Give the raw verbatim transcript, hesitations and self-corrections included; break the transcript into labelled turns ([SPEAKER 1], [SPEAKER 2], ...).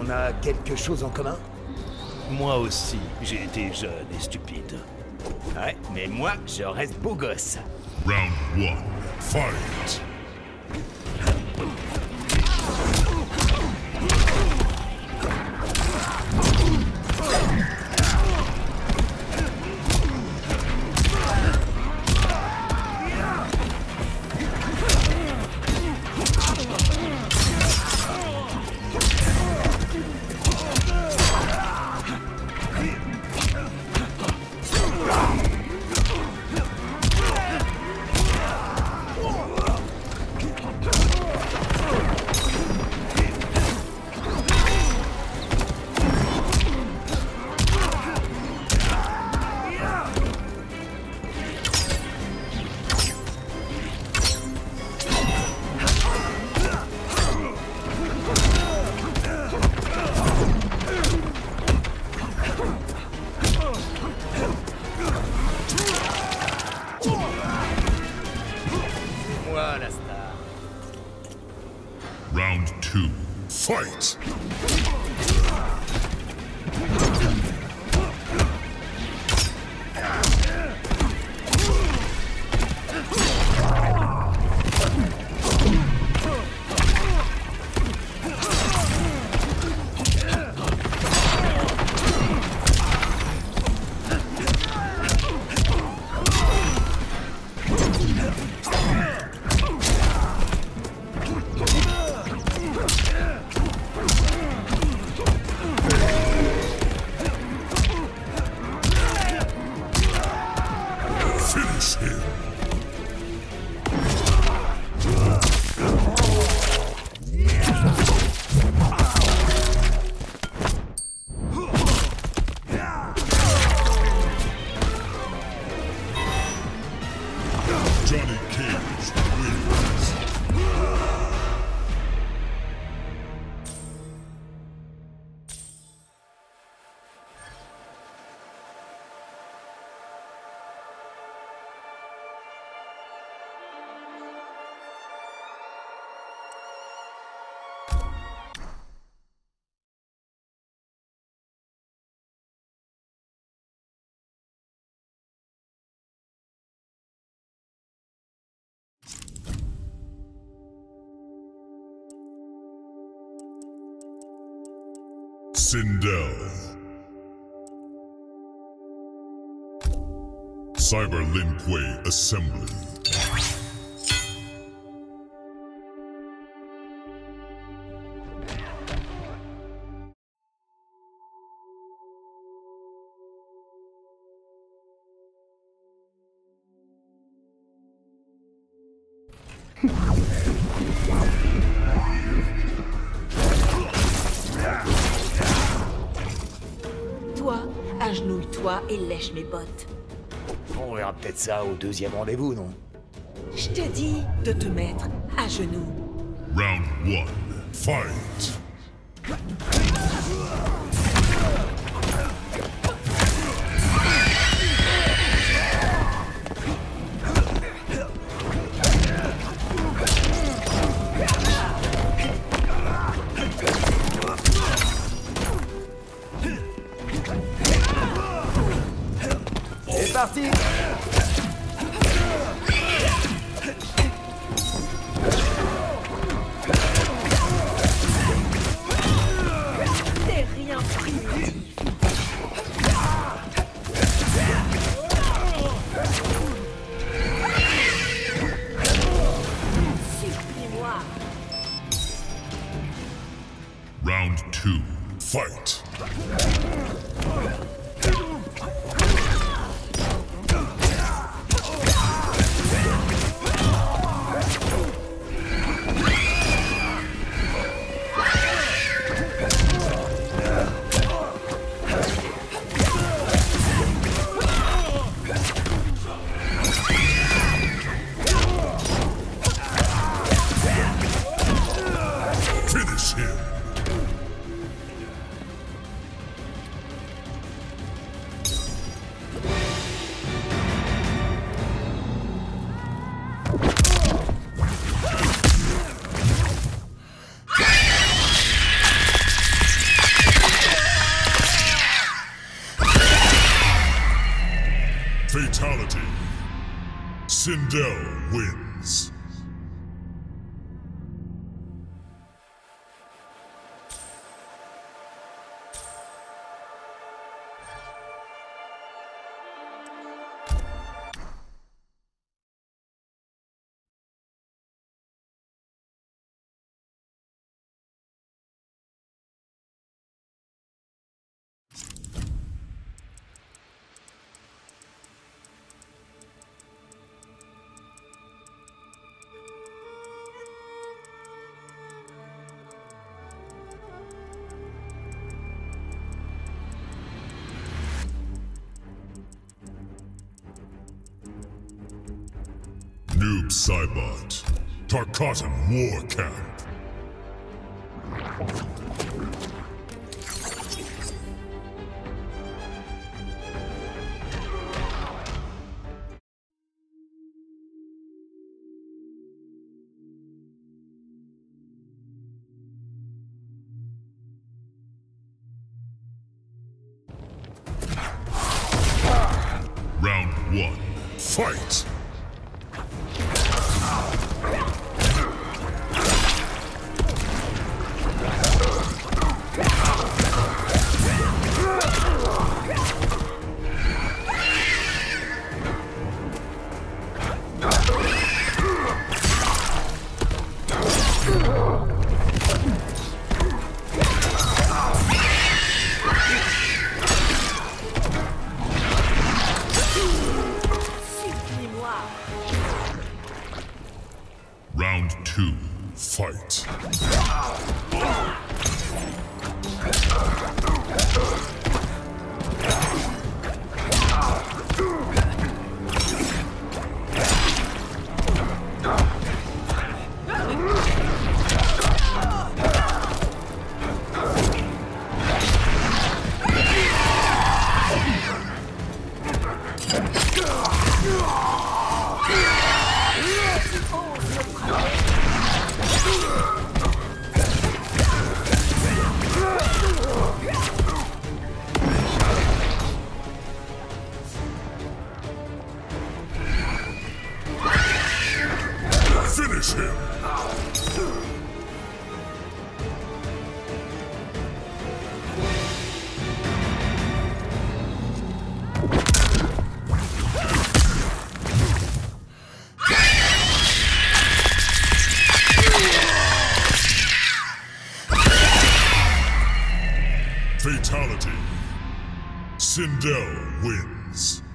[SPEAKER 1] On a quelque chose en commun?
[SPEAKER 2] Moi aussi, j'ai été jeune et stupide.
[SPEAKER 1] Ouais, mais moi, je reste beau gosse.
[SPEAKER 3] Round one, fight!
[SPEAKER 1] Moi, la star.
[SPEAKER 3] Round two, fight! Finish him! Johnny Cage wins. Sindel. Cyber Lin Kuei Assembly.
[SPEAKER 4] Toi, agenouille-toi et lèche mes bottes.
[SPEAKER 1] On verra peut-être ça au deuxième rendez-vous, non?
[SPEAKER 4] Je te dis de te mettre à genoux.
[SPEAKER 3] Round one, fight!
[SPEAKER 1] C'est parti!
[SPEAKER 4] C'est rien primitif. Supplie-moi.
[SPEAKER 3] Round two, fight! Finish him! Sindel wins. Noob Saibot, Tarkatan War Camp. Round one, fight! Round two, fight. Finish him! Fatality. Sindel wins.